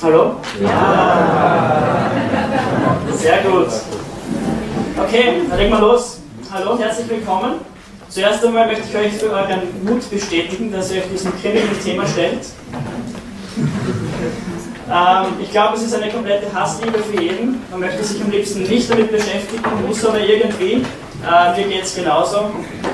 Hallo? Ja! Sehr gut. Okay, dann legen wir los. Hallo und herzlich willkommen. Zuerst einmal möchte ich euch für euren Mut bestätigen, dass ihr euch diesem kriminellen Thema stellt. Ich glaube, es ist eine komplette Hassliebe für jeden. Man möchte sich am liebsten nicht damit beschäftigen, muss aber irgendwie. Mir geht es genauso.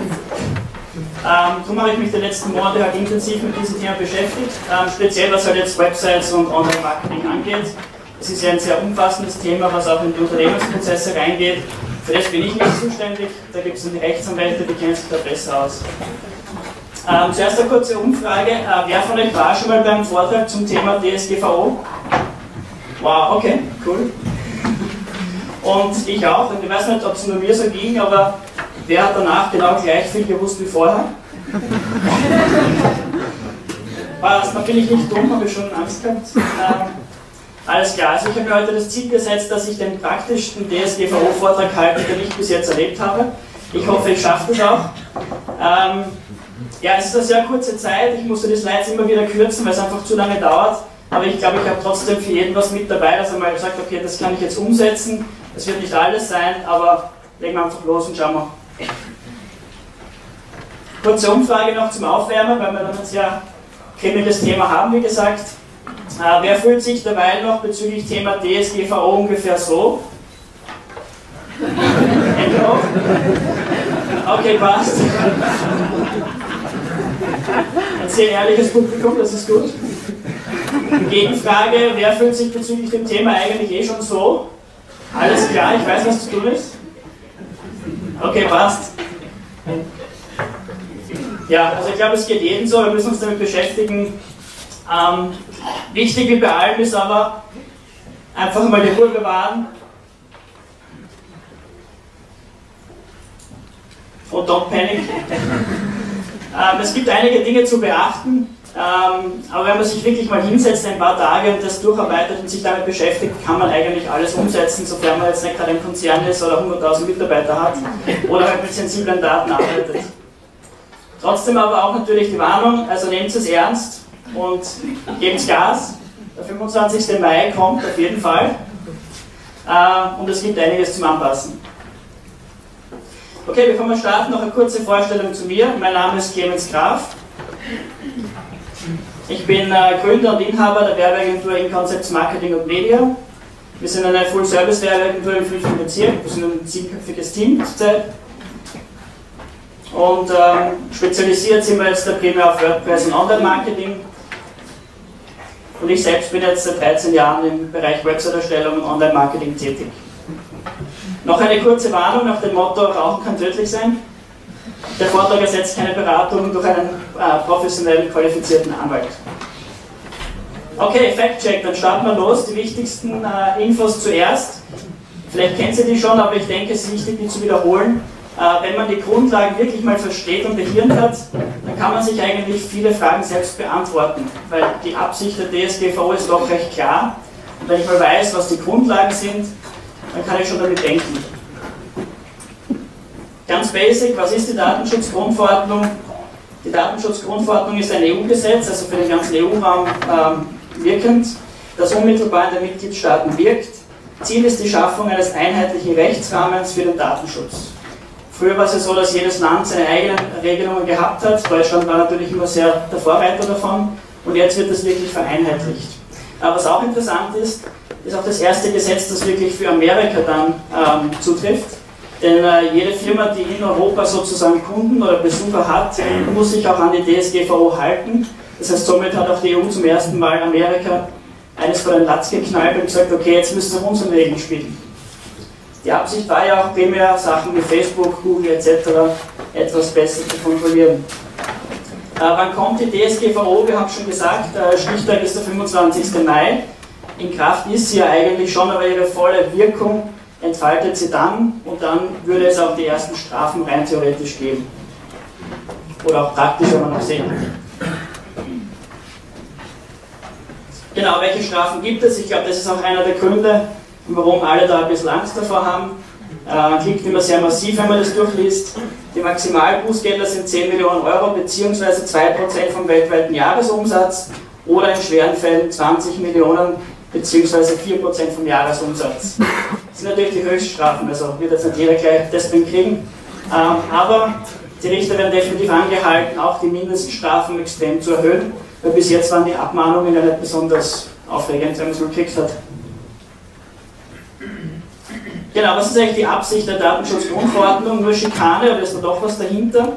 Darum habe ich mich die letzten Monate halt intensiv mit diesem Thema beschäftigt, speziell was halt jetzt Websites und Online-Marketing angeht. Es ist ja ein sehr umfassendes Thema, was auch in die Unternehmensprozesse reingeht. Für das bin ich nicht zuständig, da gibt es Rechtsanwälte, die kennen sich da besser aus. Zuerst eine kurze Umfrage. Wer von euch war schon mal beim Vortrag zum Thema DSGVO? Wow, okay, cool. Und ich auch, und ich weiß nicht, ob es nur mir so ging, aber wer hat danach genau gleich viel gewusst wie vorher? Was, da bin ich nicht dumm, habe ich schon Angst gehabt. Alles klar, also ich habe mir heute das Ziel gesetzt, dass ich den praktischsten DSGVO-Vortrag halte, den ich bis jetzt erlebt habe. Ich hoffe, ich schaffe das auch. Ja, es ist eine sehr kurze Zeit, ich musste die Slides immer wieder kürzen, weil es einfach zu lange dauert. Aber ich glaube, ich habe trotzdem für jeden was mit dabei, dass er mal sagt, okay, das kann ich jetzt umsetzen. Das wird nicht alles sein, aber legen wir einfach los und schauen wir. Kurze Umfrage noch zum Aufwärmen, weil wir dann ein sehr kriminelles Thema haben, wie gesagt. Wer fühlt sich dabei noch bezüglich Thema DSGVO ungefähr so? Hände hoch? Okay, passt. Ein sehr ehrliches Publikum, das ist gut. Gegenfrage, wer fühlt sich bezüglich dem Thema eigentlich eh schon so? Alles klar, ich weiß, was zu tun ist. Okay, passt. Ja, also ich glaube, es geht jedem so, wir müssen uns damit beschäftigen. Wichtig wie bei allem ist aber, einfach mal die Ruhe bewahren. Und don't panic. Es gibt einige Dinge zu beachten, aber wenn man sich wirklich mal hinsetzt, ein paar Tage und das durcharbeitet und sich damit beschäftigt, kann man eigentlich alles umsetzen, sofern man jetzt nicht gerade ein Konzern ist oder 100.000 Mitarbeiter hat oder halt mit sensiblen Daten arbeitet. Trotzdem aber auch natürlich die Warnung, also nehmt es ernst und gebt Gas. Der 25. Mai kommt auf jeden Fall und es gibt einiges zum Anpassen. Okay, bevor wir starten, noch eine kurze Vorstellung zu mir. Mein Name ist Clemens Graf. Ich bin Gründer und Inhaber der Werbeagentur InConcepts Marketing und Media. Wir sind eine Full-Service-Werbeagentur im 5. Bezirk. Wir sind ein 7-köpfiges Team zurzeit. Und spezialisiert sind wir jetzt primär auf WordPress und Online-Marketing. Und ich selbst bin jetzt seit 13 Jahren im Bereich Website-Erstellung und Online-Marketing tätig. Noch eine kurze Warnung nach dem Motto, Rauchen kann tödlich sein. Der Vortrag ersetzt keine Beratung durch einen professionellen, qualifizierten Anwalt. Okay, Fact-Check, dann starten wir los. Die wichtigsten Infos zuerst. Vielleicht kennt ihr die schon, aber ich denke, es ist wichtig, die zu wiederholen. Wenn man die Grundlagen wirklich mal versteht und behirnt hat, dann kann man sich eigentlich viele Fragen selbst beantworten, weil die Absicht der DSGVO ist doch recht klar. Und wenn ich mal weiß, was die Grundlagen sind, dann kann ich schon damit denken. Ganz basic, was ist die Datenschutzgrundverordnung? Die Datenschutzgrundverordnung ist ein EU-Gesetz, also für den ganzen EU-Raum wirkend, das unmittelbar in den Mitgliedstaaten wirkt. Ziel ist die Schaffung eines einheitlichen Rechtsrahmens für den Datenschutz. Früher war es ja so, dass jedes Land seine eigenen Regelungen gehabt hat. Deutschland war natürlich immer sehr der Vorreiter davon und jetzt wird das wirklich vereinheitlicht. Aber was auch interessant ist, ist auch das erste Gesetz, das wirklich für Amerika dann zutrifft. Denn jede Firma, die in Europa sozusagen Kunden oder Besucher hat, muss sich auch an die DSGVO halten. Das heißt, somit hat auch die EU zum ersten Mal Amerika eines vor den Latz geknallt und gesagt, okay, jetzt müssen wir unsere Regeln spielen. Die Absicht war ja auch primär, Sachen wie Facebook, Google etc. etwas besser zu kontrollieren. Wann kommt die DSGVO? Wir haben schon gesagt, Stichtag ist der 25. Mai. In Kraft ist sie ja eigentlich schon, aber ihre volle Wirkung entfaltet sie dann und dann würde es auch die ersten Strafen rein theoretisch geben. Oder auch praktisch, wenn man noch sehen. Genau, welche Strafen gibt es? Ich glaube, das ist auch einer der Gründe, warum alle da ein bisschen Angst davor haben. Klingt immer sehr massiv, wenn man das durchliest. Die Maximalbußgelder sind 10 Millionen Euro bzw. 2% vom weltweiten Jahresumsatz oder in schweren Fällen 20 Millionen beziehungsweise 4% vom Jahresumsatz. Das sind natürlich die Höchststrafen, also wird jetzt nicht jeder gleich deswegen kriegen, aber die Richter werden definitiv angehalten, auch die Mindeststrafen extrem zu erhöhen, weil bis jetzt waren die Abmahnungen ja nicht besonders aufregend, wenn man es mal gekriegt hat. Genau, was ist eigentlich die Absicht der Datenschutzgrundverordnung? Nur Schikane, oder ist da doch was dahinter?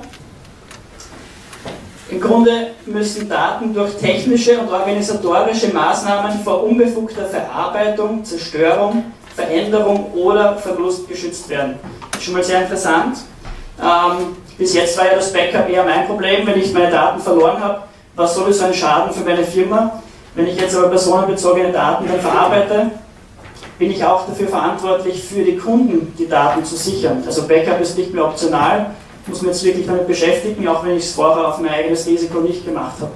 Im Grunde müssen Daten durch technische und organisatorische Maßnahmen vor unbefugter Verarbeitung, Zerstörung, Veränderung oder Verlust geschützt werden. Das ist schon mal sehr interessant. Bis jetzt war ja das Backup eher mein Problem, wenn ich meine Daten verloren habe, war sowieso ein Schaden für meine Firma. Wenn ich jetzt aber personenbezogene Daten dann verarbeite, bin ich auch dafür verantwortlich, für die Kunden die Daten zu sichern. Also Backup ist nicht mehr optional, muss man jetzt wirklich damit beschäftigen, auch wenn ich es vorher auf mein eigenes Risiko nicht gemacht habe.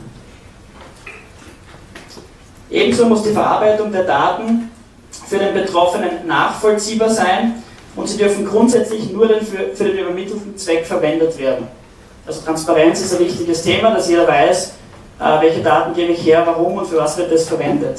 Ebenso muss die Verarbeitung der Daten für den Betroffenen nachvollziehbar sein und sie dürfen grundsätzlich nur für den übermittelten Zweck verwendet werden. Also Transparenz ist ein wichtiges Thema, dass jeder weiß, welche Daten gebe ich her, warum und für was wird das verwendet.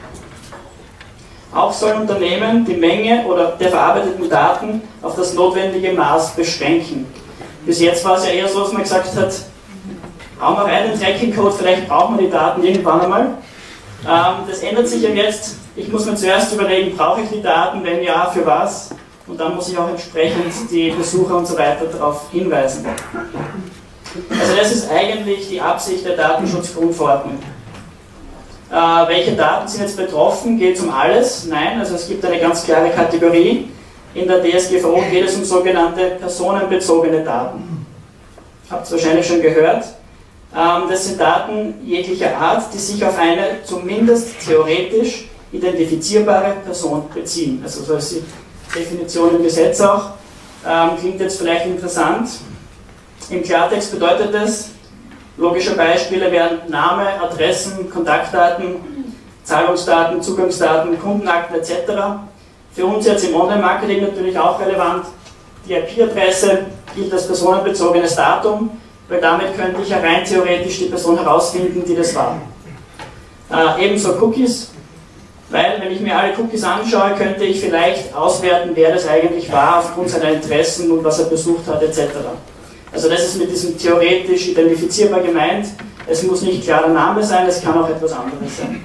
Auch sollen Unternehmen die Menge oder der verarbeiteten Daten auf das notwendige Maß beschränken. Bis jetzt war es ja eher so, dass man gesagt hat, hauen wir rein den Tracking-Code, vielleicht brauchen wir die Daten irgendwann einmal. Das ändert sich ja jetzt. Ich muss mir zuerst überlegen, brauche ich die Daten, wenn ja, für was? Und dann muss ich auch entsprechend die Besucher und so weiter darauf hinweisen. Also das ist eigentlich die Absicht der Datenschutzgrundverordnung. Welche Daten sind jetzt betroffen? Geht es um alles? Nein, also es gibt eine ganz klare Kategorie. In der DSGVO geht es um sogenannte personenbezogene Daten. Habt ihr wahrscheinlich schon gehört. Das sind Daten jeglicher Art, die sich auf eine zumindest theoretisch identifizierbare Person beziehen. Also so ist die Definition im Gesetz auch. Klingt jetzt vielleicht interessant. Im Klartext bedeutet es, logische Beispiele wären Name, Adressen, Kontaktdaten, Zahlungsdaten, Zugangsdaten, Kundenakten etc. Für uns jetzt im Online-Marketing natürlich auch relevant. Die IP-Adresse gilt als personenbezogenes Datum, weil damit könnte ich ja rein theoretisch die Person herausfinden, die das war. Ebenso Cookies, weil wenn ich mir alle Cookies anschaue, könnte ich vielleicht auswerten, wer das eigentlich war, aufgrund seiner Interessen und was er besucht hat etc. Also das ist mit diesem theoretisch identifizierbar gemeint. Es muss nicht klar der Name sein, es kann auch etwas anderes sein.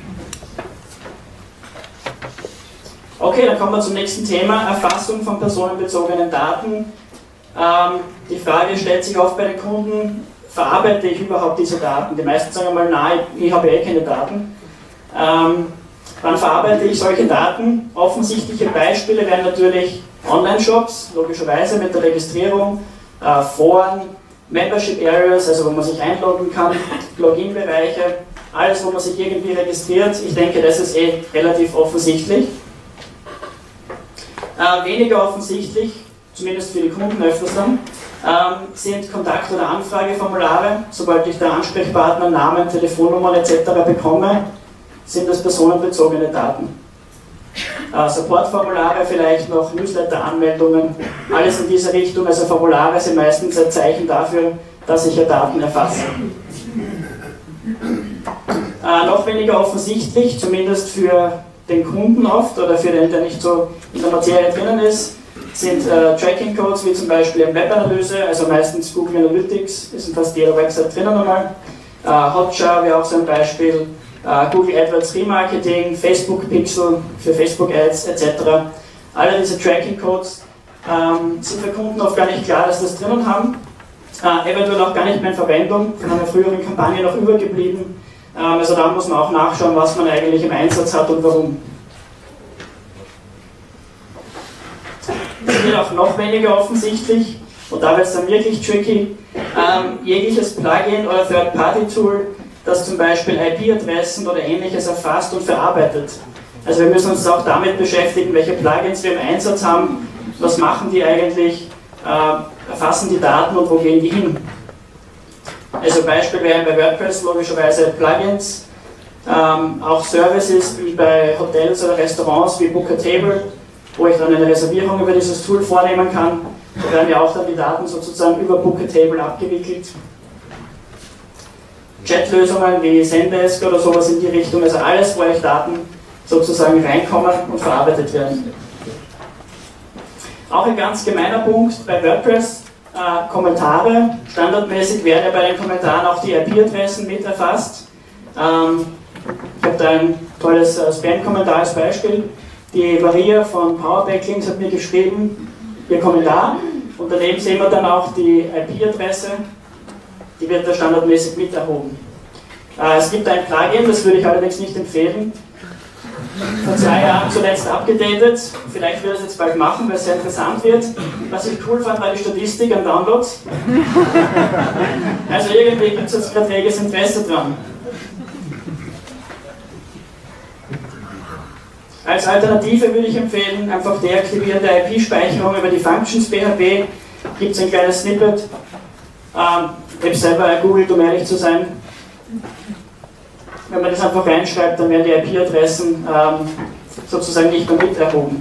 Okay, dann kommen wir zum nächsten Thema, Erfassung von personenbezogenen Daten. Die Frage stellt sich oft bei den Kunden, verarbeite ich überhaupt diese Daten? Die meisten sagen einmal, nein, ich habe eh keine Daten. Wann verarbeite ich solche Daten? Offensichtliche Beispiele wären natürlich Online-Shops, logischerweise mit der Registrierung, Foren, Membership Areas, also wo man sich einloggen kann, Login-Bereiche, alles, wo man sich irgendwie registriert. Ich denke, das ist eh relativ offensichtlich. Weniger offensichtlich, zumindest für die Kunden öfters dann, sind Kontakt- oder Anfrageformulare. Sobald ich da Ansprechpartner, Namen, Telefonnummern etc. bekomme, sind das personenbezogene Daten. Supportformulare, vielleicht noch Newsletter-Anmeldungen, alles in diese Richtung. Also Formulare sind meistens ein Zeichen dafür, dass ich ja Daten erfasse. Noch weniger offensichtlich, zumindest für den Kunden oft oder für den, der nicht so in der Materie drinnen ist, sind Tracking-Codes wie zum Beispiel in Webanalyse, also meistens Google Analytics, ist in fast jeder Website drinnen einmal. Hotjar wäre auch so ein Beispiel. Google AdWords Remarketing, Facebook Pixel für Facebook Ads etc. Alle diese Tracking-Codes sind für Kunden oft gar nicht klar, dass das drinnen haben. Eventuell auch gar nicht mehr in Verwendung, von einer früheren Kampagne noch übergeblieben. Also da muss man auch nachschauen, was man eigentlich im Einsatz hat und warum. Das wird auch noch weniger offensichtlich und da wird es dann wirklich tricky. Jegliches Plugin oder Third-Party-Tool, das zum Beispiel IP-Adressen oder ähnliches erfasst und verarbeitet. Also wir müssen uns auch damit beschäftigen, welche Plugins wir im Einsatz haben, was machen die eigentlich, erfassen die Daten und wo gehen die hin. Also Beispiel wären bei WordPress logischerweise Plugins, auch Services wie bei Hotels oder Restaurants wie Bookatable, wo ich dann eine Reservierung über dieses Tool vornehmen kann. Da werden ja auch dann die Daten sozusagen über Bookatable abgewickelt. Chatlösungen wie Zendesk oder sowas in die Richtung, also alles, wo ich Daten sozusagen reinkommen und verarbeitet werden. Auch ein ganz gemeiner Punkt bei WordPress, Kommentare. Standardmäßig werden ja bei den Kommentaren auch die IP-Adressen mit erfasst. Ich habe da ein tolles Spam-Kommentar als Beispiel. Die Maria von Powerbacklinks hat mir geschrieben, ihr Kommentar, und daneben sehen wir dann auch die IP-Adresse, die wird da standardmäßig mit erhoben. Es gibt ein Plugin, das würde ich allerdings nicht empfehlen. Vor 2 Jahren zuletzt abgedatet, vielleicht wird es jetzt bald machen, weil es sehr interessant wird. Was ich cool fand, war die Statistik an Downloads. Also irgendwie gibt es jetzt gerade reges Interesse dran. Als Alternative würde ich empfehlen, einfach Deaktivieren der IP-Speicherung über die Functions PHP. Gibt es ein kleines Snippet. Ich habe selber gegoogelt, um ehrlich zu sein. Wenn man das einfach reinschreibt, dann werden die IP-Adressen sozusagen nicht mehr mit erhoben.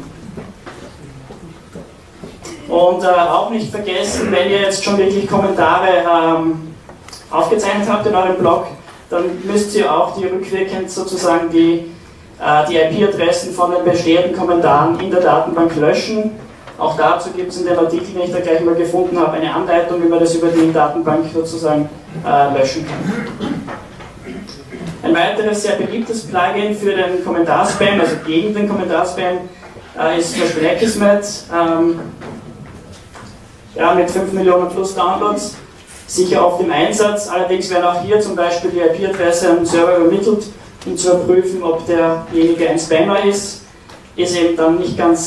Und auch nicht vergessen, wenn ihr jetzt schon wirklich Kommentare aufgezeichnet habt in eurem Blog, dann müsst ihr auch die rückwirkend sozusagen die IP-Adressen von den bestehenden Kommentaren in der Datenbank löschen. Auch dazu gibt es in dem Artikel, den ich da gleich mal gefunden habe, eine Anleitung, wie man das über die Datenbank sozusagen löschen kann. Ein weiteres sehr beliebtes Plugin für den Kommentarspam, also gegen den Kommentarspam, ist zum Beispiel Akismet, mit 5 Millionen plus Downloads, sicher oft im Einsatz. Allerdings werden auch hier zum Beispiel die IP-Adresse an den Server übermittelt, um zu überprüfen, ob derjenige ein Spammer ist. Ist eben dann nicht ganz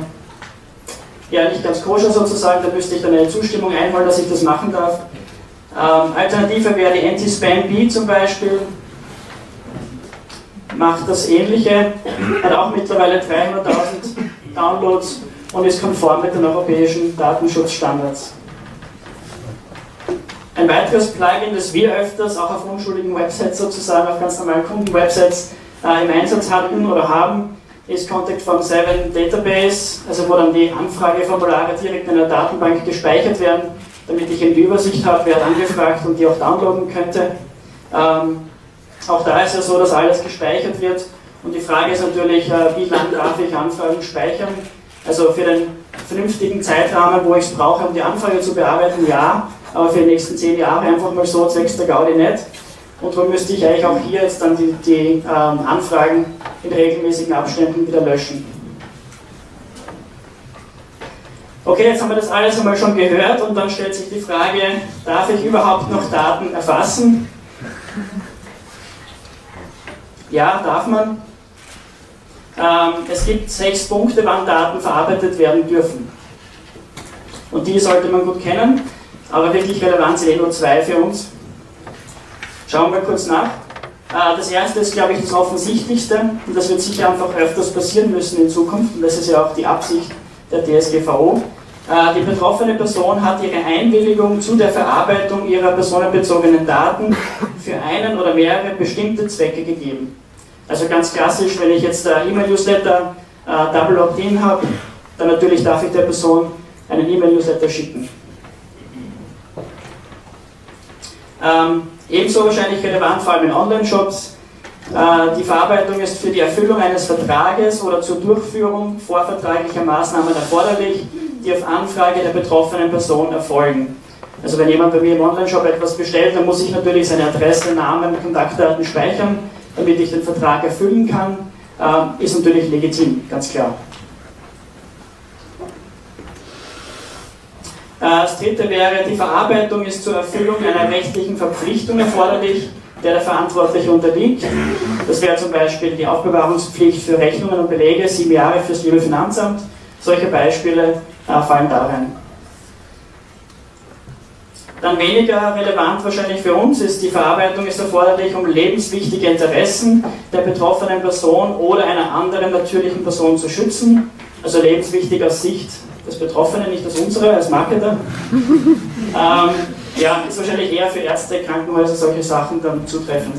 koscher sozusagen, da müsste ich dann eine Zustimmung einholen, dass ich das machen darf. Alternative wäre die Anti-Spam-B zum Beispiel. Macht das Ähnliche, hat auch mittlerweile 300.000 Downloads und ist konform mit den europäischen Datenschutzstandards. Ein weiteres Plugin, das wir öfters auch auf unschuldigen Websites sozusagen, auf ganz normalen Kundenwebsites im Einsatz hatten oder haben, ist Contact Form 7 Database, also wo dann die Anfrageformulare direkt in der Datenbank gespeichert werden, damit ich eben die Übersicht habe, wer hat angefragt und die auch downloaden könnte. Auch da ist ja so, dass alles gespeichert wird und die Frage ist natürlich, wie lange darf ich Anfragen speichern? Also für den vernünftigen Zeitrahmen, wo ich es brauche, um die Anfrage zu bearbeiten, ja, aber für die nächsten 10 Jahre einfach mal so, zwecks der Gaudi nicht. Und wo müsste ich eigentlich auch hier jetzt dann die Anfragen in regelmäßigen Abständen wieder löschen. Okay, jetzt haben wir das alles einmal schon gehört und dann stellt sich die Frage, darf ich überhaupt noch Daten erfassen? Ja, darf man. Es gibt 6 Punkte, wann Daten verarbeitet werden dürfen. Und die sollte man gut kennen, aber wirklich relevant sind nur 2 für uns. Schauen wir kurz nach. Das erste ist, glaube ich, das Offensichtlichste und das wird sicher einfach öfters passieren müssen in Zukunft und das ist ja auch die Absicht der DSGVO. Die betroffene Person hat ihre Einwilligung zu der Verarbeitung ihrer personenbezogenen Daten für einen oder mehrere bestimmte Zwecke gegeben. Also ganz klassisch, wenn ich jetzt E-Mail-Newsletter Double Opt-in habe, dann natürlich darf ich der Person einen E-Mail-Newsletter schicken. Ebenso wahrscheinlich relevant, vor allem in Online-Shops. Die Verarbeitung ist für die Erfüllung eines Vertrages oder zur Durchführung vorvertraglicher Maßnahmen erforderlich, die auf Anfrage der betroffenen Person erfolgen. Also wenn jemand bei mir im Online-Shop etwas bestellt, dann muss ich natürlich seine Adresse, Namen, Kontaktdaten speichern, damit ich den Vertrag erfüllen kann. Ist natürlich legitim, ganz klar. Das dritte wäre, die Verarbeitung ist zur Erfüllung einer rechtlichen Verpflichtung erforderlich, der Verantwortliche unterliegt. Das wäre zum Beispiel die Aufbewahrungspflicht für Rechnungen und Belege, 7 Jahre fürs liebe Finanzamt. Solche Beispiele fallen da rein. Dann weniger relevant wahrscheinlich für uns ist, die Verarbeitung ist erforderlich, um lebenswichtige Interessen der betroffenen Person oder einer anderen natürlichen Person zu schützen. Also lebenswichtig aus Sicht des Betroffenen, nicht aus unserer, als Marketer. Ja, ist wahrscheinlich eher für Ärzte, Krankenhäuser, solche Sachen dann zutreffend.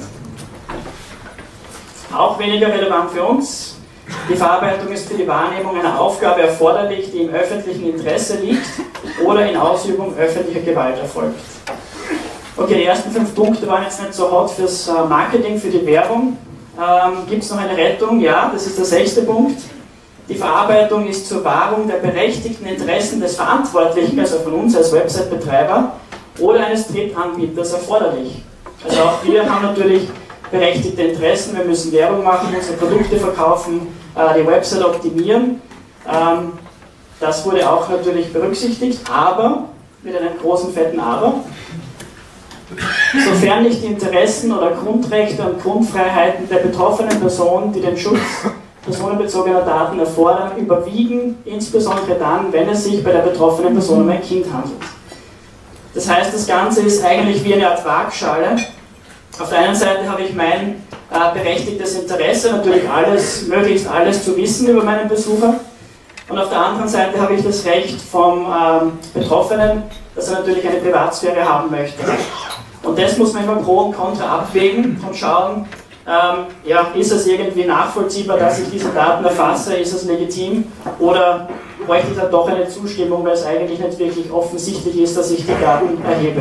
Auch weniger relevant für uns. Die Verarbeitung ist für die Wahrnehmung einer Aufgabe erforderlich, die im öffentlichen Interesse liegt oder in Ausübung öffentlicher Gewalt erfolgt. Okay, die ersten 5 Punkte waren jetzt nicht so hot fürs Marketing, für die Werbung. gibt es noch eine Rettung? Ja, das ist der 6. Punkt. Die Verarbeitung ist zur Wahrung der berechtigten Interessen des Verantwortlichen, also von uns als Website-Betreiber, oder eines Drittanbieters erforderlich. Also auch wir haben natürlich berechtigte Interessen, wir müssen Werbung machen, unsere Produkte verkaufen, die Website optimieren. Das wurde auch natürlich berücksichtigt, aber, mit einem großen fetten Aber, sofern nicht die Interessen oder Grundrechte und Grundfreiheiten der betroffenen Person, die den Schutz personenbezogener Daten erfordern, überwiegen, insbesondere dann, wenn es sich bei der betroffenen Person um ein Kind handelt. Das heißt, das Ganze ist eigentlich wie eine Art Waagschale. Auf der einen Seite habe ich mein berechtigtes Interesse, natürlich möglichst alles zu wissen über meinen Besucher. Und auf der anderen Seite habe ich das Recht vom Betroffenen, dass er natürlich eine Privatsphäre haben möchte. Und das muss man immer Pro und Contra abwägen und schauen, ja, ist es irgendwie nachvollziehbar, dass ich diese Daten erfasse, ist es legitim oder bräuchte ich da doch eine Zustimmung, weil es eigentlich nicht wirklich offensichtlich ist, dass ich die Daten erhebe.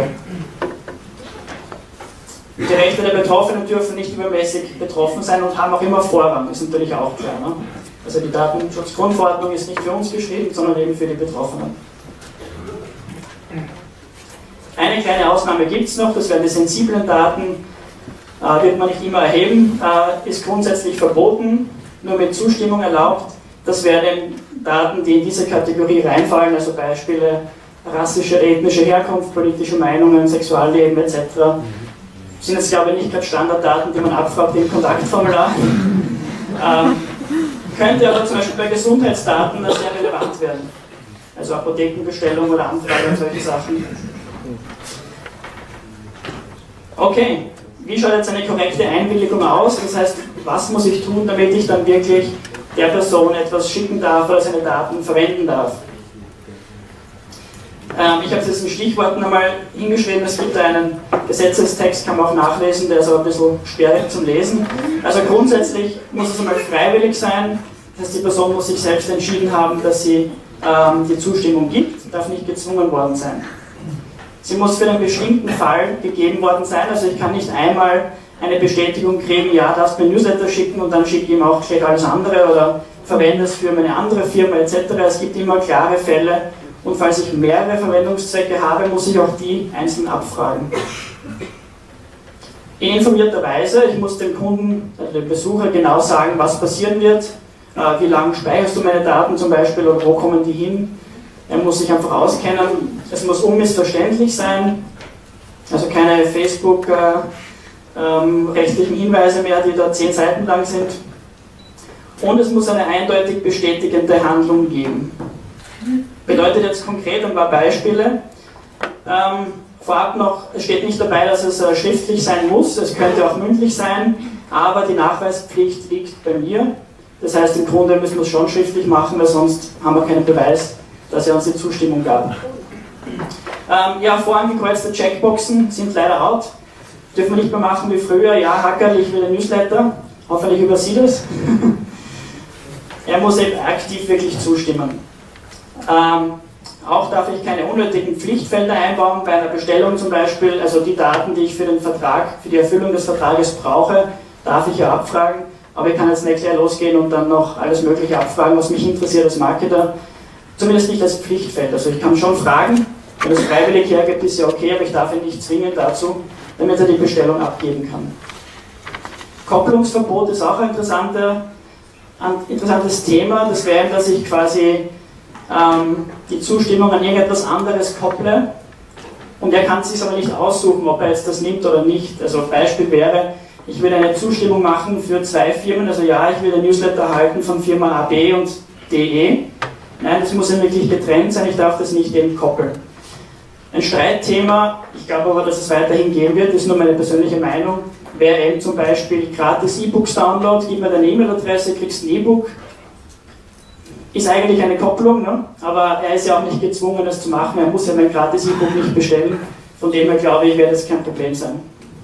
Die Rechte der Betroffenen dürfen nicht übermäßig betroffen sein und haben auch immer Vorrang, ist natürlich auch klar. Ne? Also die Datenschutzgrundverordnung ist nicht für uns geschrieben, sondern eben für die Betroffenen. Eine kleine Ausnahme gibt es noch, das wären die sensiblen Daten, wird man nicht immer erheben, ist grundsätzlich verboten, nur mit Zustimmung erlaubt. Das wären Daten, die in diese Kategorie reinfallen, also Beispiele rassische, ethnische Herkunft, politische Meinungen, Sexualleben etc. Das sind jetzt, glaube ich, nicht gerade Standarddaten, die man abfragt im Kontaktformular. Könnte aber zum Beispiel bei Gesundheitsdaten sehr relevant werden. Also Apothekenbestellung oder Anfrage und solche Sachen. Okay, wie schaut jetzt eine korrekte Einwilligung aus? Das heißt, was muss ich tun, damit ich dann wirklich der Person etwas schicken darf oder seine Daten verwenden darf? Ich habe es jetzt in Stichworten einmal hingeschrieben, es gibt einen Gesetzestext, kann man auch nachlesen, der ist aber ein bisschen sperrig zum Lesen. Also grundsätzlich muss es einmal freiwillig sein, das heißt, die Person muss sich selbst entschieden haben, dass sie die Zustimmung gibt, darf nicht gezwungen worden sein. Sie muss für einen bestimmten Fall gegeben worden sein, also ich kann nicht einmal eine Bestätigung kriegen, ja, darfst mir Newsletter schicken und dann schicke ich ihm auch gleich alles andere oder verwende es für meine andere Firma etc. Es gibt immer klare Fälle und falls ich mehrere Verwendungszwecke habe, muss ich auch die einzeln abfragen. In informierter Weise, ich muss dem Kunden, also dem Besucher genau sagen, was passieren wird, wie lange speicherst du meine Daten zum Beispiel oder wo kommen die hin. Er muss sich einfach auskennen, es muss unmissverständlich sein, also keine Facebook-rechtlichen Hinweise mehr, die da 10 Seiten lang sind. Und es muss eine eindeutig bestätigende Handlung geben. Bedeutet jetzt konkret ein paar Beispiele. Vorab noch, es steht nicht dabei, dass es schriftlich sein muss, es könnte auch mündlich sein, aber die Nachweispflicht liegt bei mir. Das heißt, im Grunde müssen wir es schon schriftlich machen, weil sonst haben wir keinen Beweis, dass er uns die Zustimmung gab. Ja, vorangekreuzte Checkboxen sind leider out. Dürfen wir nicht mehr machen wie früher. Ja, Hackerl, ich will ein Newsletter. Hoffentlich übersieht es. Er muss eben aktiv wirklich zustimmen. Auch darf ich keine unnötigen Pflichtfelder einbauen, bei einer Bestellung zum Beispiel. Also die Daten, die ich für den Vertrag, für die Erfüllung des Vertrages brauche, darf ich ja abfragen. Aber ich kann jetzt nicht gleich losgehen und dann noch alles Mögliche abfragen, was mich interessiert als Marketer. Zumindest nicht als Pflichtfeld. Also ich kann schon fragen, wenn es freiwillig hergibt, ist ja okay, aber ich darf ihn nicht zwingen dazu, damit er die Bestellung abgeben kann. Kopplungsverbot ist auch ein interessantes Thema. Das wäre, dass ich quasi die Zustimmung an irgendetwas anderes kopple und er kann es sich aber nicht aussuchen, ob er jetzt das nimmt oder nicht. Also Beispiel wäre, ich will eine Zustimmung machen für 2 Firmen, also ja, ich will ein Newsletter erhalten von Firma AB und DE. Nein, das muss ja wirklich getrennt sein, ich darf das nicht eben koppeln. Ein Streitthema, ich glaube aber, dass es weiterhin gehen wird, ist nur meine persönliche Meinung, wäre eben zum Beispiel gratis E-Books-Download, gib mir deine E-Mail-Adresse, kriegst ein E-Book. Ist eigentlich eine Kopplung, ne? Aber er ist ja auch nicht gezwungen, das zu machen, er muss ja mein gratis E-Book nicht bestellen, von dem her glaube ich, wird das kein Problem sein.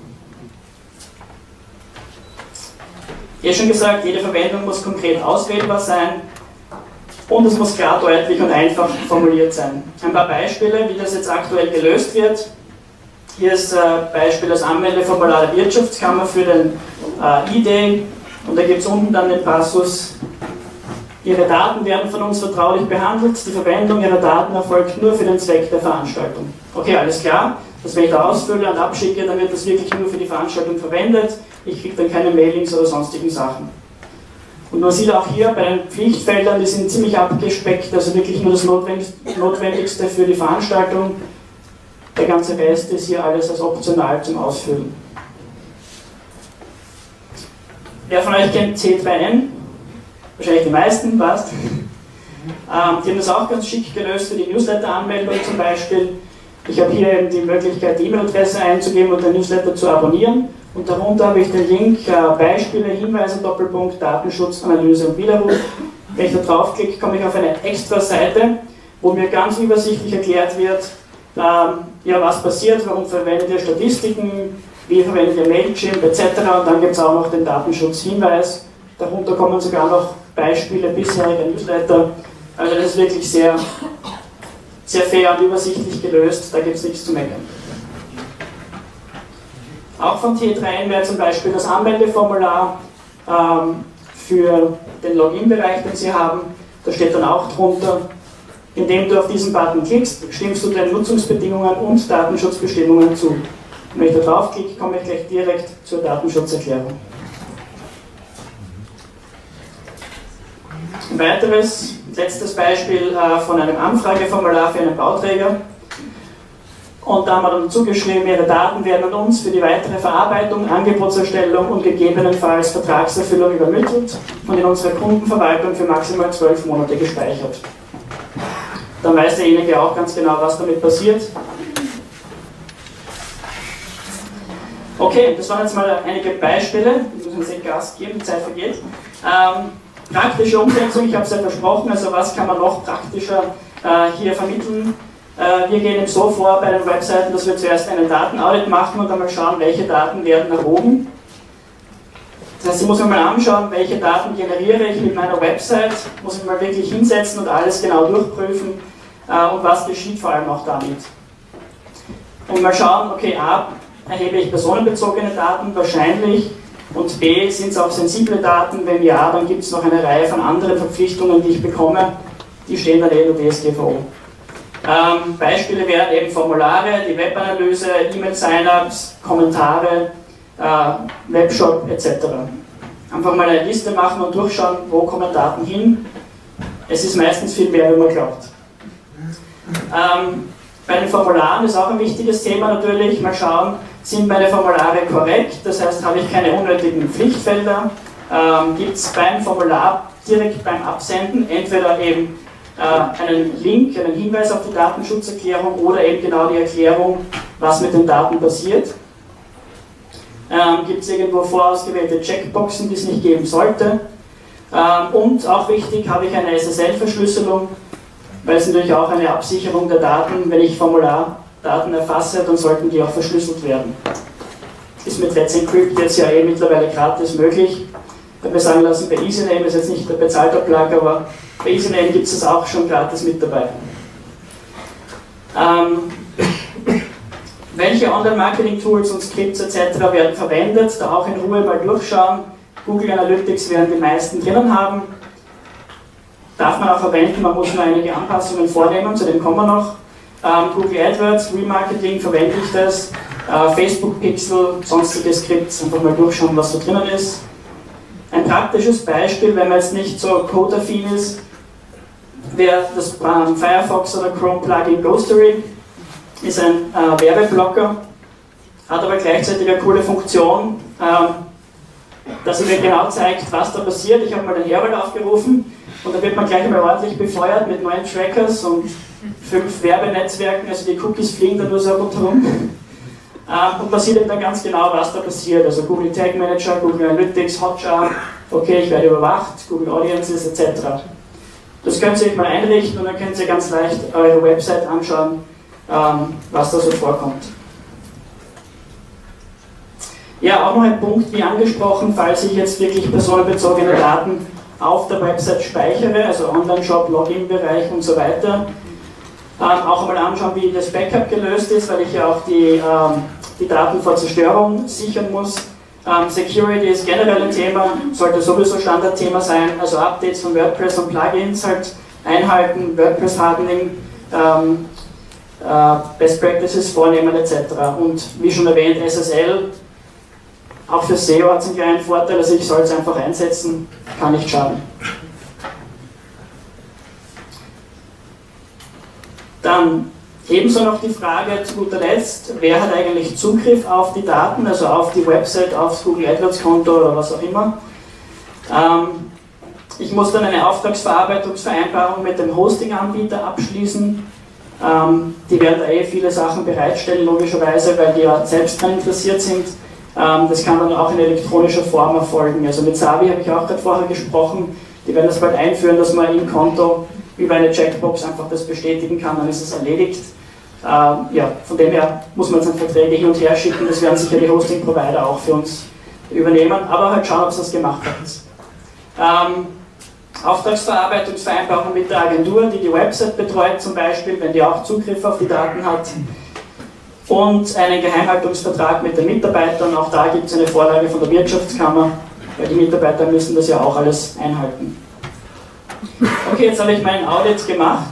Wie schon gesagt, jede Verwendung muss konkret auswählbar sein und es muss klar, deutlich und einfach formuliert sein. Ein paar Beispiele, wie das jetzt aktuell gelöst wird. Hier ist ein Beispiel das Anmeldeformular der Wirtschaftskammer für den E-Day. Und da gibt es unten dann den Passus, Ihre Daten werden von uns vertraulich behandelt, die Verwendung Ihrer Daten erfolgt nur für den Zweck der Veranstaltung. Okay, alles klar, dass wenn ich da ausfülle und abschicke, dann wird das wirklich nur für die Veranstaltung verwendet, ich kriege dann keine Mailings oder sonstigen Sachen. Und man sieht auch hier bei den Pflichtfeldern, die sind ziemlich abgespeckt, also wirklich nur das Notwendigste für die Veranstaltung. Der ganze Rest ist hier alles als optional zum Ausfüllen. Wer von euch kennt C3N? Wahrscheinlich die meisten, passt. Die haben das auch ganz schick gelöst für die Newsletter-Anmeldung zum Beispiel. Ich habe hier eben die Möglichkeit, die E-Mail-Adresse einzugeben und den Newsletter zu abonnieren. Und darunter habe ich den Link Beispiele, Hinweise, Doppelpunkt, Datenschutz, Analyse und Widerruf. Wenn ich da draufklicke, komme ich auf eine extra Seite, wo mir ganz übersichtlich erklärt wird, ja, was passiert, warum verwendet ihr Statistiken, wie verwendet ihr Mailchimp etc. Und dann gibt es auch noch den Datenschutzhinweis. Darunter kommen sogar noch Beispiele bisheriger Newsletter. Also das ist wirklich sehr, sehr fair und übersichtlich gelöst, da gibt es nichts zu meckern. Auch von T3N wäre zum Beispiel das Anmeldeformular für den Login-Bereich, den Sie haben. Da steht dann auch drunter, indem du auf diesen Button klickst, stimmst du den Nutzungsbedingungen und Datenschutzbestimmungen zu. Und wenn ich da draufklicke, komme ich gleich direkt zur Datenschutzerklärung. Ein weiteres, letztes Beispiel von einem Anfrageformular für einen Bauträger. Und da haben wir dann zugeschrieben, Ihre Daten werden an uns für die weitere Verarbeitung, Angebotserstellung und gegebenenfalls Vertragserfüllung übermittelt und in unserer Kundenverwaltung für maximal 12 Monate gespeichert. Dann weiß derjenige auch ganz genau, was damit passiert. Okay, das waren jetzt mal einige Beispiele. Ich muss uns Gas geben, die Zeit vergeht. Praktische Umsetzung, ich habe es ja versprochen, also was kann man noch praktischer hier vermitteln? Wir gehen eben so vor bei den Webseiten, dass wir zuerst einen Datenaudit machen und dann mal schauen, welche Daten werden erhoben. Das heißt, ich muss mir mal anschauen, welche Daten generiere ich mit meiner Website, muss ich mal wirklich hinsetzen und alles genau durchprüfen und was geschieht vor allem auch damit. Und mal schauen, okay, A, erhebe ich personenbezogene Daten, wahrscheinlich, und B, sind es auch sensible Daten, wenn ja, dann gibt es noch eine Reihe von anderen Verpflichtungen, die ich bekomme, die stehen dann in der DSGVO. Beispiele wären eben Formulare, die Webanalyse, E-Mail-Sign-ups, Kommentare, Webshop etc. Einfach mal eine Liste machen und durchschauen, wo kommen Daten hin. Es ist meistens viel mehr, wie man glaubt. Bei den Formularen ist auch ein wichtiges Thema natürlich. Mal schauen, sind meine Formulare korrekt? Das heißt, habe ich keine unnötigen Pflichtfelder? Gibt es beim Formular direkt beim Absenden entweder eben einen Link, einen Hinweis auf die Datenschutzerklärung oder eben genau die Erklärung, was mit den Daten passiert. Gibt es irgendwo vorausgewählte Checkboxen, die es nicht geben sollte. Und auch wichtig, habe ich eine SSL-Verschlüsselung, weil es natürlich auch eine Absicherung der Daten, wenn ich Formulardaten erfasse, dann sollten die auch verschlüsselt werden. Ist mit Let's Encrypt jetzt ja mittlerweile gratis möglich. Ich habe mir sagen lassen, bei EasyName ist jetzt nicht der bezahlte Plug, aber bei EasyName gibt es das auch schon gratis mit dabei. Welche Online-Marketing-Tools und Skripts etc. werden verwendet? Da auch in Ruhe mal durchschauen. Google Analytics werden die meisten drinnen haben. Darf man auch verwenden, man muss nur einige Anpassungen vornehmen, zu dem kommen wir noch. Google AdWords, Remarketing, verwende ich das. Facebook Pixel, sonstige Skripts, einfach mal durchschauen, was da drinnen ist. Ein praktisches Beispiel, wenn man jetzt nicht so codeaffin ist, wäre das Firefox oder Chrome Plugin Ghostery. Ist ein Werbeblocker, hat aber gleichzeitig eine coole Funktion, dass er mir genau zeigt, was da passiert. Ich habe mal den Herald aufgerufen und da wird man gleich mal ordentlich befeuert mit neuen Trackers und 5 Werbenetzwerken, also die Cookies fliegen da nur so rundherum. Und man sieht eben dann ganz genau, was da passiert. Also Google Tag Manager, Google Analytics, Hotjar, okay, ich werde überwacht, Google Audiences etc. Das könnt ihr euch mal einrichten und dann könnt ihr ganz leicht eure Website anschauen, was da so vorkommt. Ja, auch noch ein Punkt, wie angesprochen, falls ich jetzt wirklich personenbezogene Daten auf der Website speichere, also Online-Shop, Login-Bereich und so weiter. Auch einmal anschauen, wie das Backup gelöst ist, weil ich ja auch die Daten vor Zerstörung sichern muss. Security ist generell ein Thema, sollte sowieso Standardthema sein, also Updates von WordPress und Plugins halt einhalten, WordPress Hardening, Best Practices vornehmen etc. Und wie schon erwähnt, SSL, auch für SEO hat es einen kleinen Vorteil, also ich soll es einfach einsetzen, kann nicht schaden. Dann ebenso noch die Frage zu guter Letzt, wer hat eigentlich Zugriff auf die Daten, also auf die Website, aufs Google AdWords Konto oder was auch immer. Ich muss dann eine Auftragsverarbeitungsvereinbarung mit dem Hosting-Anbieter abschließen. Die werden da viele Sachen bereitstellen, logischerweise, weil die ja selbst daran interessiert sind. Das kann dann auch in elektronischer Form erfolgen. Also mit Savi habe ich auch gerade vorher gesprochen, die werden das bald einführen, dass man im Konto über eine Checkbox einfach das bestätigen kann, dann ist es erledigt. Ja, von dem her muss man jetzt Verträge hin und her schicken, das werden sicher die Hosting-Provider auch für uns übernehmen, aber halt schauen, ob sie das gemacht haben. Auftragsverarbeitungsvereinbarung mit der Agentur, die die Website betreut zum Beispiel, wenn die auch Zugriff auf die Daten hat. Und einen Geheimhaltungsvertrag mit den Mitarbeitern, auch da gibt es eine Vorlage von der Wirtschaftskammer, weil die Mitarbeiter müssen das ja auch alles einhalten. Okay, jetzt habe ich meinen Audit gemacht.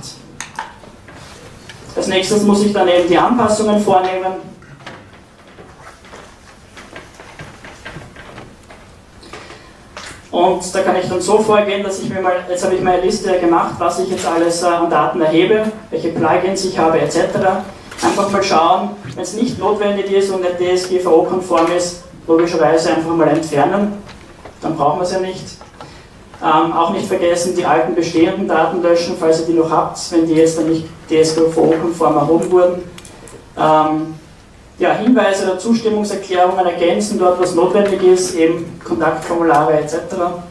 Als nächstes muss ich dann eben die Anpassungen vornehmen. Und da kann ich dann so vorgehen, dass ich mir mal, jetzt habe ich meine Liste gemacht, was ich jetzt alles an Daten erhebe, welche Plugins ich habe etc. Einfach mal schauen, wenn es nicht notwendig ist und nicht DSGVO-konform ist, logischerweise einfach mal entfernen, dann brauchen wir es ja nicht. Auch nicht vergessen, die alten bestehenden Daten löschen, falls ihr die noch habt, wenn die jetzt dann nicht DSGVO-konform erhoben wurden. Ja, Hinweise oder Zustimmungserklärungen ergänzen, dort was notwendig ist, eben Kontaktformulare etc.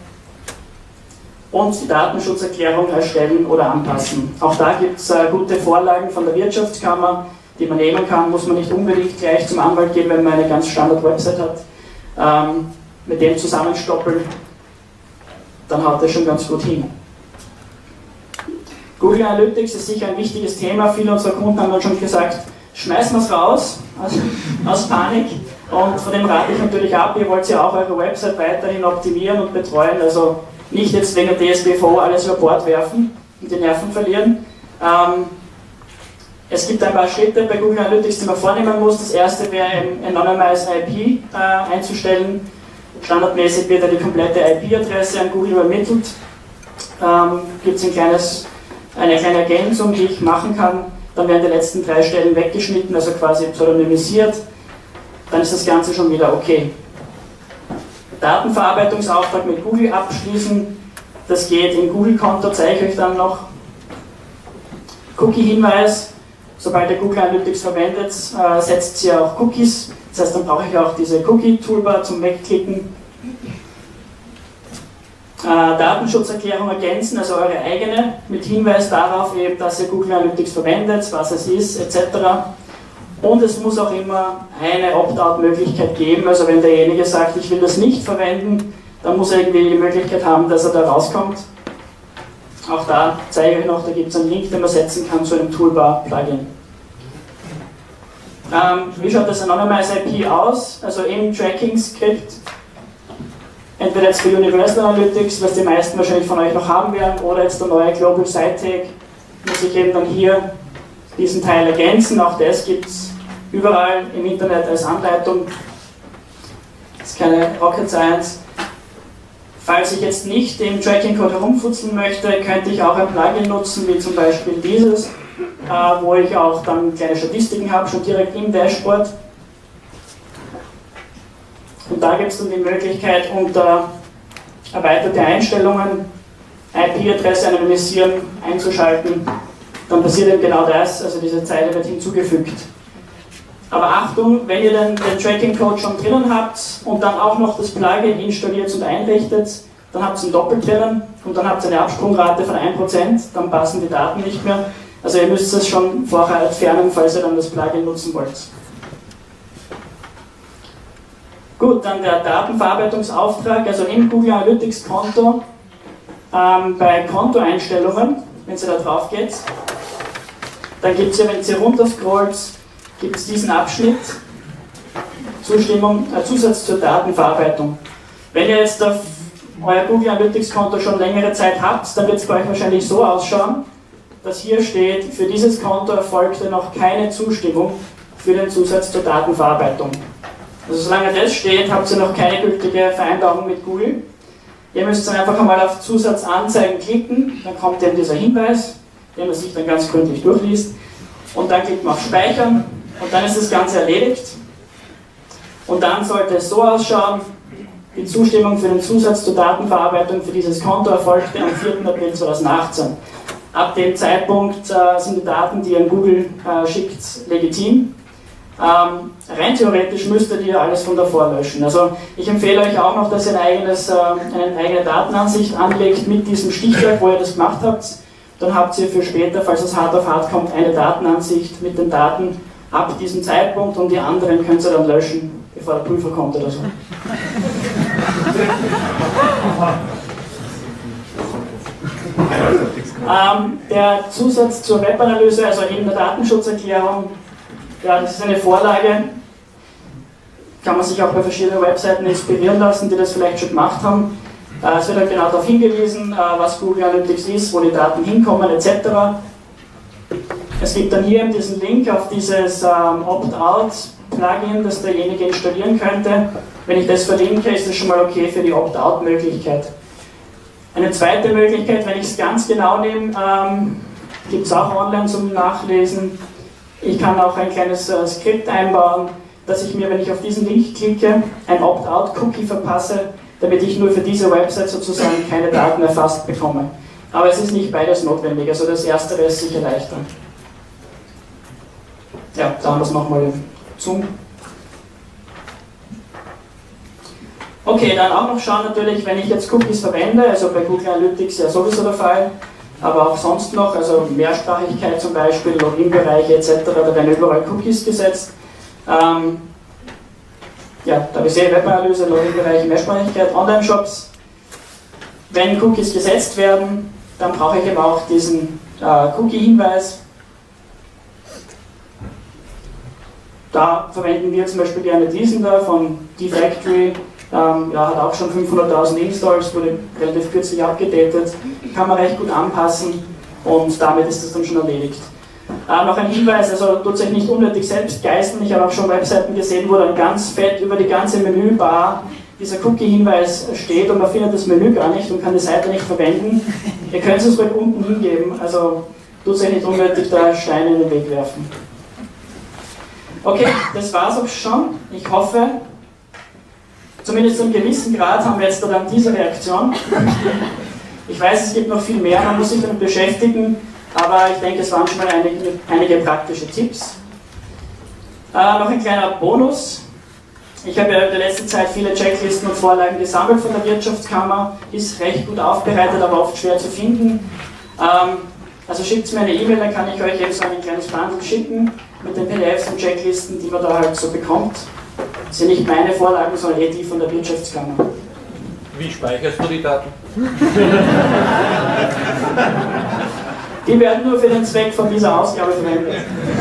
Und die Datenschutzerklärung erstellen oder anpassen. Auch da gibt es gute Vorlagen von der Wirtschaftskammer, die man nehmen kann, muss man nicht unbedingt gleich zum Anwalt gehen, wenn man eine ganz Standard-Website hat. Mit dem zusammenstoppeln, dann haut das schon ganz gut hin. Google Analytics ist sicher ein wichtiges Thema. Viele unserer Kunden haben dann schon gesagt, schmeißen wir es raus, also aus Panik. Und von dem rate ich natürlich ab, ihr wollt ja auch eure Website weiterhin optimieren und betreuen, also nicht jetzt wegen der DSGVO alles über Bord werfen und die Nerven verlieren. Es gibt ein paar Schritte bei Google Analytics, die man vornehmen muss. Das erste wäre Anonymized IP einzustellen. Standardmäßig wird ja die komplette IP-Adresse an Google übermittelt. Gibt es eine kleine Ergänzung, die ich machen kann. Dann werden die letzten 3 Stellen weggeschnitten, also quasi pseudonymisiert. Dann ist das Ganze schon wieder okay. Datenverarbeitungsauftrag mit Google abschließen. Das geht im Google-Konto, zeige ich euch dann noch. Cookie-Hinweis. Sobald ihr Google Analytics verwendet, setzt sie auch Cookies. Das heißt, dann brauche ich auch diese Cookie-Toolbar zum Wegklicken. Datenschutzerklärung ergänzen, also eure eigene, mit Hinweis darauf eben, dass ihr Google Analytics verwendet, was es ist, etc. Und es muss auch immer eine Opt-out-Möglichkeit geben, also wenn derjenige sagt, ich will das nicht verwenden, dann muss er irgendwie die Möglichkeit haben, dass er da rauskommt. Auch da zeige ich euch noch, da gibt es einen Link, den man setzen kann zu einem Toolbar-Plugin. Wie schaut das Anonymized IP aus? Also im Tracking-Skript, entweder jetzt für Universal Analytics, was die meisten wahrscheinlich von euch noch haben werden, oder jetzt der neue Global Site Tag, muss ich eben dann hier diesen Teil ergänzen. Auch das gibt es überall im Internet als Anleitung. Das ist keine Rocket Science. Falls ich jetzt nicht im Tracking-Code herumfutzeln möchte, könnte ich auch ein Plugin nutzen, wie zum Beispiel dieses, wo ich auch dann kleine Statistiken habe, schon direkt im Dashboard. Und da gibt es dann die Möglichkeit, unter erweiterte Einstellungen IP-Adresse anonymisieren, einzuschalten. Dann passiert eben genau das, also diese Zeile wird hinzugefügt. Aber Achtung, wenn ihr den Tracking-Code schon drinnen habt und dann auch noch das Plugin installiert und einrichtet, dann habt ihr einen Doppel drinnen und dann habt ihr eine Absprungrate von 1%, dann passen die Daten nicht mehr. Also ihr müsst es schon vorher entfernen, falls ihr dann das Plugin nutzen wollt. Gut, dann der Datenverarbeitungsauftrag, also im Google Analytics Konto, bei Kontoeinstellungen, wenn ihr da drauf geht, dann gibt es ja, wenn ihr runterscrollt, gibt es diesen Abschnitt Zusatz zur Datenverarbeitung. Wenn ihr jetzt auf euer Google Analytics Konto schon längere Zeit habt, dann wird es bei euch wahrscheinlich so ausschauen, dass hier steht, für dieses Konto erfolgte noch keine Zustimmung für den Zusatz zur Datenverarbeitung. Also solange das steht, habt ihr noch keine gültige Vereinbarung mit Google. Ihr müsst dann einfach einmal auf Zusatz anzeigen klicken, dann kommt eben dieser Hinweis, den man sich dann ganz gründlich durchliest, und dann klickt man auf Speichern und dann ist das Ganze erledigt. Und dann sollte es so ausschauen: die Zustimmung für den Zusatz zur Datenverarbeitung für dieses Konto erfolgte am 4. April 2018. Ab dem Zeitpunkt sind die Daten, die ihr an Google schickt, legitim. Rein theoretisch müsstet ihr alles von davor löschen. Also ich empfehle euch auch noch, dass ihr eine eigene Datenansicht anlegt mit diesem Stichwort, wo ihr das gemacht habt. Dann habt ihr für später, falls es hart auf hart kommt, eine Datenansicht mit den Daten ab diesem Zeitpunkt, und die anderen könnt ihr dann löschen, bevor der Prüfer kommt oder so. Der Zusatz zur Webanalyse, also in der Datenschutzerklärung, ja, das ist eine Vorlage, kann man sich auch bei verschiedenen Webseiten inspirieren lassen, die das vielleicht schon gemacht haben. Es wird halt genau darauf hingewiesen, was Google Analytics ist, wo die Daten hinkommen etc. Es gibt dann hier diesen Link auf dieses Opt-out-Plugin, das derjenige installieren könnte. Wenn ich das verlinke, ist das schon mal okay für die Opt-out-Möglichkeit. Eine zweite Möglichkeit, wenn ich es ganz genau nehme, gibt es auch online zum Nachlesen. Ich kann auch ein kleines Skript einbauen, dass ich mir, wenn ich auf diesen Link klicke, ein Opt-out-Cookie verpasse, damit ich nur für diese Website sozusagen keine Daten erfasst bekomme. Aber es ist nicht beides notwendig, also das Erstere ist sicher leichter. Ja, da haben wir es nochmal im Zoom. Okay, dann auch noch schauen natürlich, wenn ich jetzt Cookies verwende, also bei Google Analytics ja sowieso der Fall, aber auch sonst noch, also Mehrsprachigkeit zum Beispiel, Login-Bereiche etc., da werden überall Cookies gesetzt. Ja, da habe ich sehr Webanalyse, Login-Bereiche, Mehrsprachigkeit, Online-Shops. Wenn Cookies gesetzt werden, dann brauche ich eben auch diesen Cookie-Hinweis. Da verwenden wir zum Beispiel gerne diesen da von dFactory. Ja, hat auch schon 500.000 Installs, wurde relativ kürzlich abgedatet. Kann man recht gut anpassen und damit ist das dann schon erledigt. Noch ein Hinweis, also tut euch nicht unnötig selbst geißeln. Ich habe auch schon Webseiten gesehen, wo dann ganz fett über die ganze Menübar dieser Cookie-Hinweis steht und man findet das Menü gar nicht und kann die Seite nicht verwenden. Ihr könnt es ruhig unten hingeben, also tut euch nicht unnötig da Steine in den Weg werfen. Okay, das war es auch schon. Ich hoffe, zumindest zu einem gewissen Grad haben wir jetzt dann diese Reaktion. Ich weiß, es gibt noch viel mehr, man muss sich damit beschäftigen, aber ich denke, es waren schon mal einige praktische Tipps. Noch ein kleiner Bonus. Ich habe ja in der letzten Zeit viele Checklisten und Vorlagen gesammelt von der Wirtschaftskammer. Ist recht gut aufbereitet, aber oft schwer zu finden. Also schickt mir eine E-Mail, dann kann ich euch eben so ein kleines Bundle schicken mit den PDFs und Checklisten, die man da halt so bekommt. Das sind nicht meine Vorlagen, sondern die von der Wirtschaftskammer. Wie speicherst du die Daten? Die werden nur für den Zweck von dieser Ausgabe verwendet.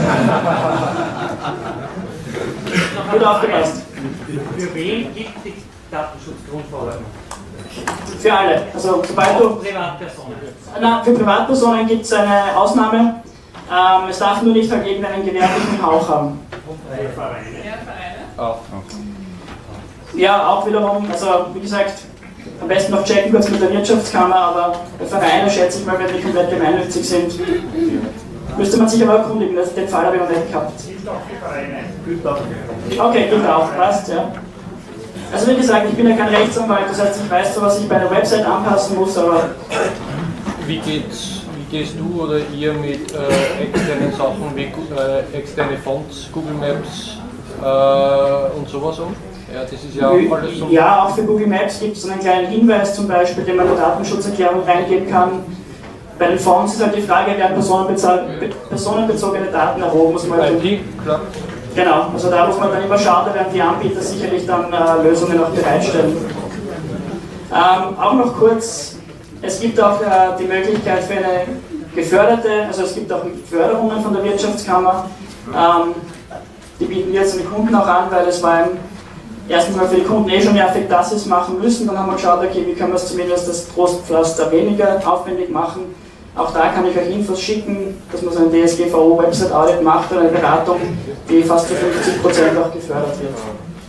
Gut aufgepasst. Für wen gibt die Datenschutzgrundverordnung? Für alle. Also sobald du Privatpersonen. Na, für Privatpersonen gibt es eine Ausnahme. Es darf nur nicht halt irgendeinen gewerblichen Hauch haben. Und Vereine? Auch. Ja, auch wiederum, also wie gesagt, am besten noch checken kurz mit der Wirtschaftskammer, aber bei Vereinen schätze ich mal, wenn die komplett gemeinnützig sind, müsste man sich aber erkundigen, den Fall habe ich noch nicht gehabt. Gilt auch für Vereine. Okay, gilt auch, passt, ja. Also wie gesagt, ich bin ja kein Rechtsanwalt, das heißt, ich weiß zwar, was ich bei einer Website anpassen muss, aber... Wie gehst du oder ihr mit externen Sachen wie externe Fonts, Google Maps und sowas um? Ja, das ist ja auch alles so. Ja, auch für Google Maps gibt es einen kleinen Hinweis zum Beispiel, den man in der Datenschutzerklärung reingeben kann. Bei den Fonts ist halt die Frage, werden personenbezogene Daten erhoben, muss man klar. Genau, also da muss man dann immer schauen, da werden die Anbieter sicherlich dann Lösungen auch bereitstellen. Auch noch kurz, es gibt auch die Möglichkeit für eine geförderte, also es gibt auch Förderungen von der Wirtschaftskammer, die bieten wir jetzt den Kunden auch an, weil es war erstens mal für die Kunden schon nervig, dass sie es machen müssen. Dann haben wir geschaut, okay, wie können wir es zumindest das Trostpflaster weniger aufwendig machen. Auch da kann ich euch Infos schicken, dass man so ein DSGVO-Website-Audit macht oder eine Beratung, die fast zu 50% auch gefördert wird.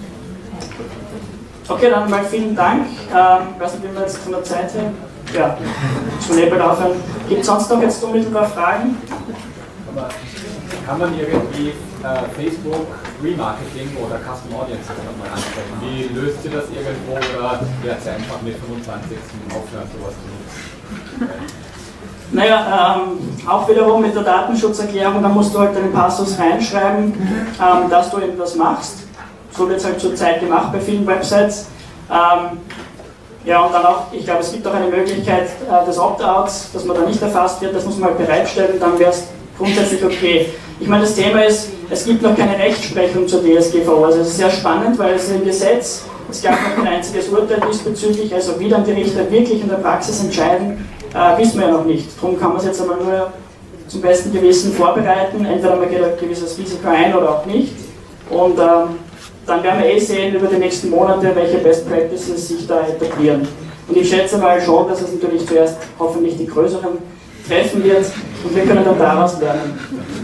Okay, dann mal vielen Dank. Ich weiß nicht, wie wir jetzt von der Zeit her. Ja, schon bald aufhören. Gibt es sonst noch jetzt unmittelbar Fragen? Aber kann man irgendwie Facebook Remarketing oder Custom Audiences nochmal ansprechen? Wie löst ihr das irgendwo oder wird es einfach mit 25. aufhören, sowas zu nutzen? Naja, auch wiederum mit der Datenschutzerklärung, da musst du halt einen Passus reinschreiben, dass du eben das machst. So wird es halt zurzeit gemacht bei vielen Websites. Ja, und dann auch, ich glaube, es gibt auch eine Möglichkeit des Opt-outs, dass man da nicht erfasst wird, das muss man halt bereitstellen, dann wäre es grundsätzlich okay. Ich meine, das Thema ist, es gibt noch keine Rechtsprechung zur DSGVO, also es ist sehr spannend, weil es ist ein Gesetz, es gab noch kein einziges Urteil diesbezüglich, also wie dann die Richter wirklich in der Praxis entscheiden, wissen wir ja noch nicht. Darum kann man es jetzt einmal nur zum besten Gewissen vorbereiten, entweder man geht ein gewisses Risiko ein oder auch nicht. Und dann werden wir sehen über die nächsten Monate, welche Best Practices sich da etablieren. Und ich schätze mal schon, dass es natürlich zuerst hoffentlich die größeren treffen wird und wir können dann daraus lernen.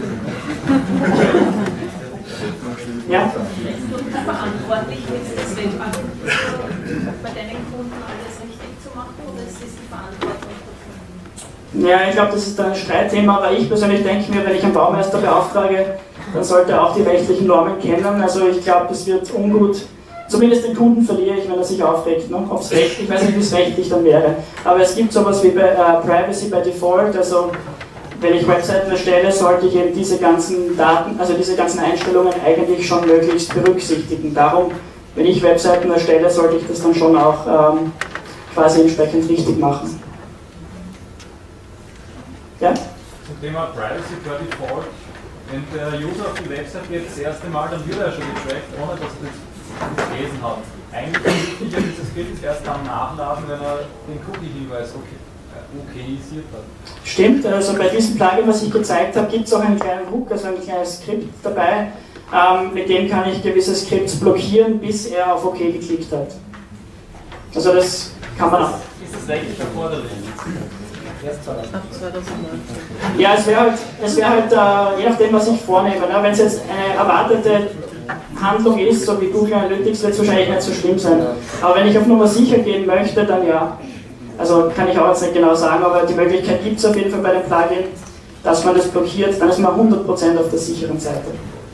Ja? Verantwortlich ist das bei deinen Kunden alles richtig zu machen oder ist das die Verantwortung davon? Ja, ich glaube, das ist dann ein Streitthema, aber ich persönlich denke mir, wenn ich einen Baumeister beauftrage, dann sollte er auch die rechtlichen Normen kennen. Also ich glaube, das wird ungut. Zumindest den Kunden verliere ich, wenn er sich aufregt. Ne? Ob's recht, ich weiß nicht, wie es rechtlich dann wäre. Aber es gibt sowas wie bei Privacy by Default. Also wenn ich Webseiten erstelle, sollte ich eben diese ganzen Daten, also diese ganzen Einstellungen eigentlich schon möglichst berücksichtigen. Darum, wenn ich Webseiten erstelle, sollte ich das dann schon auch quasi entsprechend richtig machen. Ja? Zum Thema Privacy by Default. Wenn der User auf die Website geht das erste Mal, dann wird er schon getrackt, ohne dass er das gelesen hat. Eigentlich ist es dieses Skript erst dann nachladen, wenn er den Cookie-Hinweis okayisiert hat. Stimmt, also bei diesem Plugin, was ich gezeigt habe, gibt es auch einen kleinen Hook, also ein kleines Skript dabei. Mit dem kann ich gewisse Skripts blockieren, bis er auf OK geklickt hat. Also das kann man auch. Ist das rechtlich erforderlich? Ja, es wäre halt, je nachdem, was ich vornehme. Ne? Wenn es jetzt eine erwartete Handlung ist, so wie Google Analytics, wird es wahrscheinlich nicht so schlimm sein. Aber wenn ich auf Nummer sicher gehen möchte, dann ja. Also kann ich auch jetzt nicht genau sagen, aber die Möglichkeit gibt es auf jeden Fall bei dem Plugin, dass man das blockiert, dann ist man 100% auf der sicheren Seite.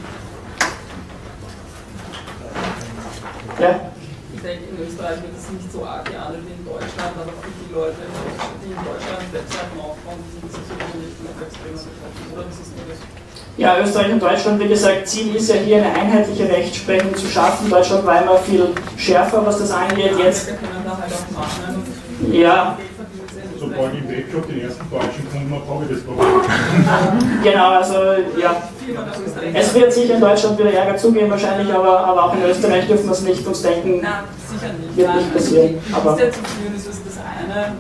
Ja? Ich denke, in Österreich wird es nicht so arg geahndet wie in Deutschland, aber für die Leute, die in Deutschland Webseiten aufbauen, die sind sicher nicht mehr extrem betroffen, oder? Das ist nur das. Ja, Österreich und Deutschland, wie gesagt, Ziel ist ja hier eine einheitliche Rechtsprechung zu schaffen. Deutschland war immer viel schärfer, was das angeht. Jetzt. Wir können da halt auch machen. Ja. Sobald ich Webshop den ersten deutschen Kunden habe, habe ich das Problem. Genau, also ja. Es wird sicher in Deutschland wieder Ärger zugeben wahrscheinlich, aber auch in Österreich dürfen wir es nicht uns denken, Nein, sicher nicht. wird nicht passieren. Aber Ist ja zu führen, das ist das eine.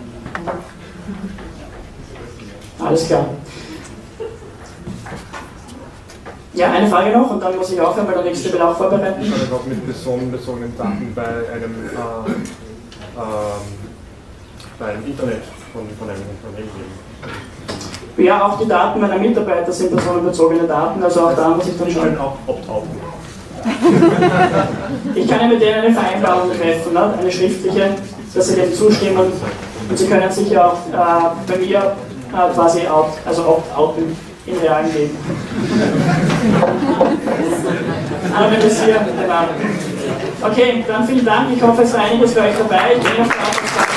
Alles klar. Ja, eine Frage noch und dann muss ich aufhören, weil der nächste will auch vorbereiten. Ich habe auch mit personenbezogenen Daten bei einem Internet von einem Unternehmen geben. Ja, auch die Daten meiner Mitarbeiter sind personenbezogene Daten, also auch da muss ich dann schauen. Auch opt-out. Ich kann ja mit denen eine Vereinbarung treffen, ne? Eine schriftliche, dass sie dem zustimmen und sie können sich ja auch bei mir quasi opt-outen im realen Leben. Anonymisieren, genau. Okay, dann vielen Dank, ich hoffe es war einiges für euch dabei. Ich bin